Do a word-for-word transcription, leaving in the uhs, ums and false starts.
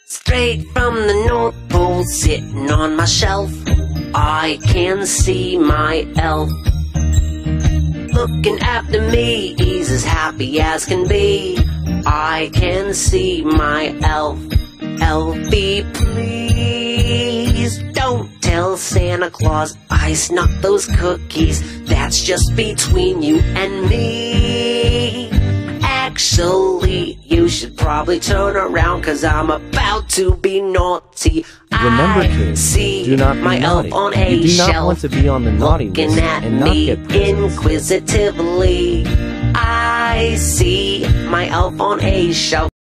Straight from the North Pole, sitting on my shelf, I can see my elf. Looking after me, he's as happy as can be. I can see my elf. Elfie, please don't tell Santa Claus I snuck those cookies. That's just between you and me. Actually, you should probably turn around, cause I'm about to be naughty. Remember, I kids, see do not be my naughty. elf on a You do not shelf, want to be on the naughty looking list at and not me get presents. inquisitively. I see my elf on a shelf.